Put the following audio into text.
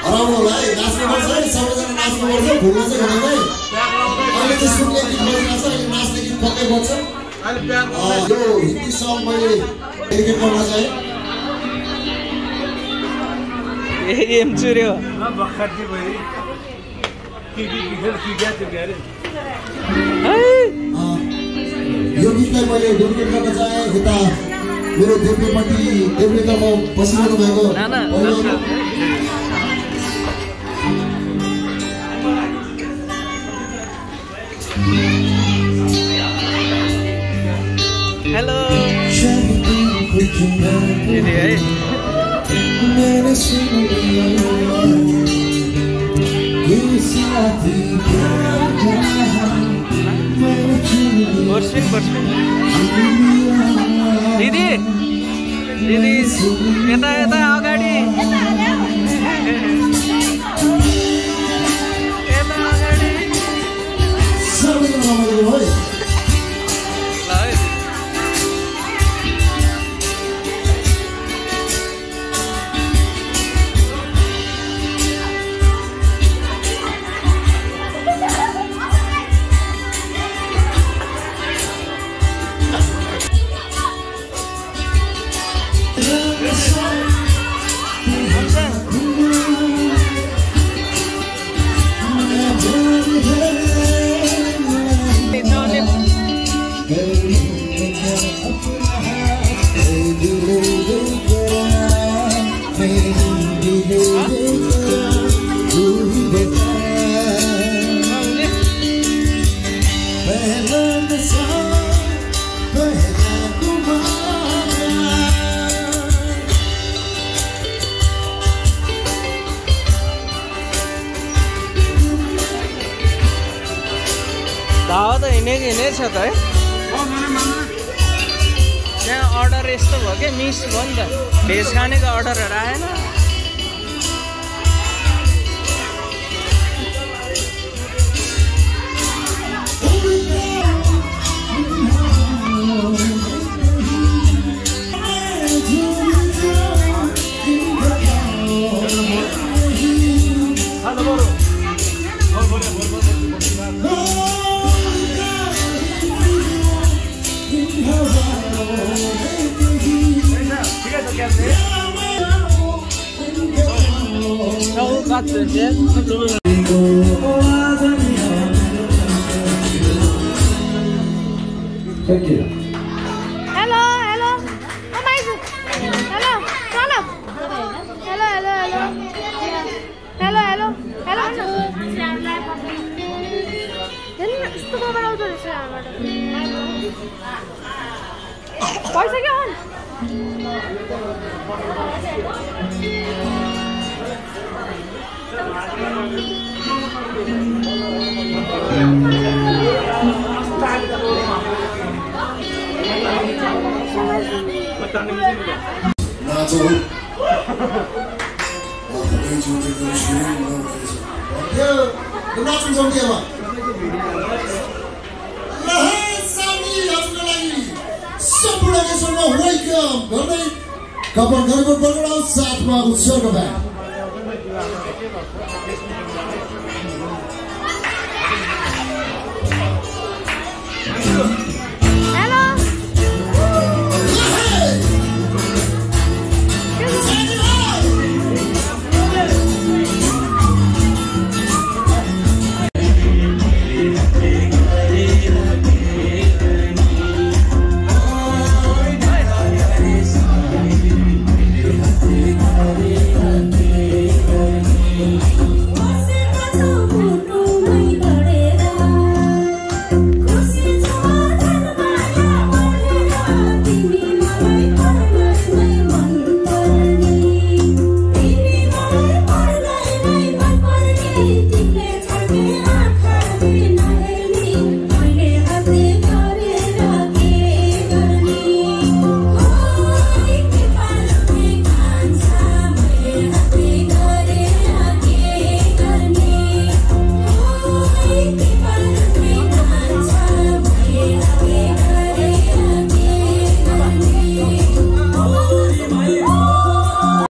हराउनु होला है नाच्नुपर्छ है सबैजना नाच्नुपर्छ भुल्न चाहिँ हुँदैन है अहिले चाहिँ सुन्ने गीत बजिरहेछ अहिले नाच्ने गीत पक्कै बज्छ यो हिन्दी सङ मैले डेडिकेट गर्न चाहे एम चुर्यो यो गीतलाई मैले डेडिकेट गर्न चाहे यता मेरो देब्रेपट्टि देब्रेतर्फ बसिरहनु भएको हेलो दिदी है दिदी दिदी यता यता अगाडि धावा त हिँडेकै छ त है त्यहाँ अर्डर यस्तो भयो क्या मिस भयो नि त भेज खानेको अर्डरहरू आएन Thank you. Hello, hello. Oh my God. Hello, turn up. Hello, hello, hello. Hello, hello. Hello. यस्तो बनाउँदो रहेछ यहाँबाट पैसा के हो Welcome.